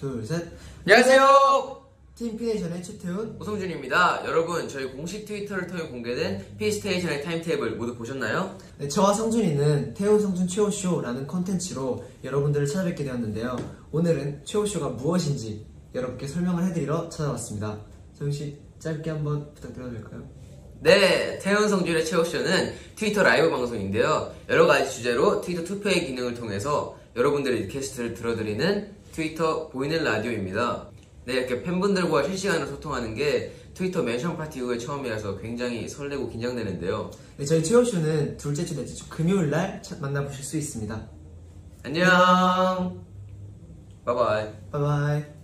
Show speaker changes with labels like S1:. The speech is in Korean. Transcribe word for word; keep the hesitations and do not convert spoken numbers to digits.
S1: 둘, 셋.
S2: 안녕하세요.
S1: 팀피네이션의 최태훈,
S2: 오성준입니다. 여러분, 저희 공식 트위터를 통해 공개된 피스테이션의 타임테이블 모두 보셨나요?
S1: 네, 저와 성준이는 태훈, 성준, 최호쇼라는 컨텐츠로 여러분들을 찾아뵙게 되었는데요. 오늘은 최호쇼가 무엇인지 여러분께 설명을 해드리러 찾아왔습니다. 성준씨, 짧게 한번 부탁드려도 될까요?
S2: 네, 태훈 성준의 최호쇼는 트위터 라이브 방송인데요. 여러 가지 주제로 트위터 투표의 기능을 통해서 여러분들의 리퀘스트를 들어드리는 트위터 보이는 라디오입니다. 네, 이렇게 팬분들과 실시간으로 소통하는 게 트위터 멘션 파티 이후에 처음이라서 굉장히 설레고 긴장되는데요.
S1: 네, 저희 최호쇼는 둘째 주, 넷째 주 금요일날 만나보실 수 있습니다.
S2: 안녕. 바이바이.
S1: 바이바이.